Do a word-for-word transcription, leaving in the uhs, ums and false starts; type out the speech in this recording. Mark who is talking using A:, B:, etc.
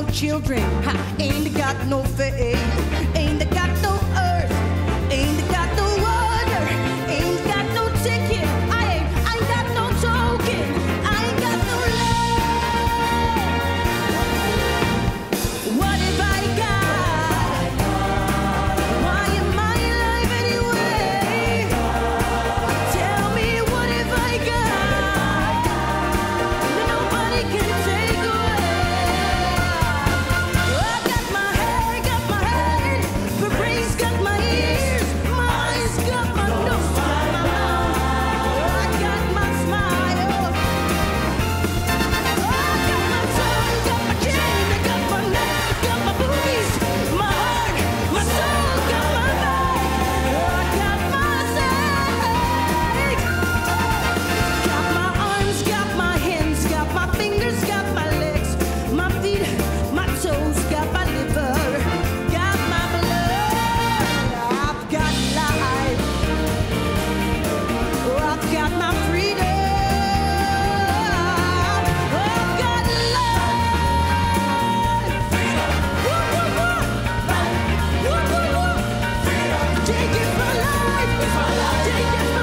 A: children. Ha, ain't got no faith, ain't got no earth, ain't got no water, ain't got no ticket. I ain't, I ain't got no token, I ain't got no love. What have I got? Why am I alive anyway? Tell me, what have I got that nobody can take away? I got my hair, got my head, my brain's got my ears, my eyes got my nose, got my mouth. I got my smile. I got my tongue, got my chin, I got my neck, got my boobies, my heart, my soul, got my back. I got my side. Got my arms, got my hands, got my fingers, got my legs, my feet, my toes, got my liver, got my blood. I've got life. Oh, I've got my freedom. I've got life. Woo, woo, woo. Woo, woo, woo. Take it for life. Take it for